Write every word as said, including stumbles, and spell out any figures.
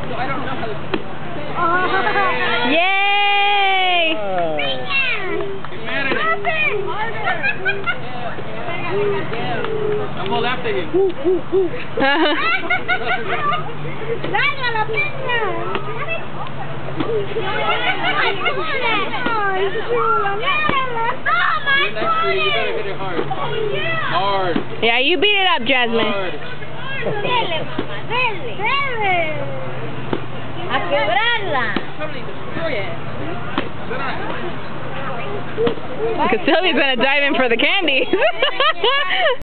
Yay! I'm all after him. ¡Dale a la piña! ¡Ay, chula! ¡Mírala! You're next to it, you better hit it hard. Hard. Yeah, you beat it up, Jasmine. Hard. ¡Dele, mamá! ¡Dele! ¡Dele! ¡A quebrarla! Totally destroy it. Because Sylvia's going to dive in for the candy.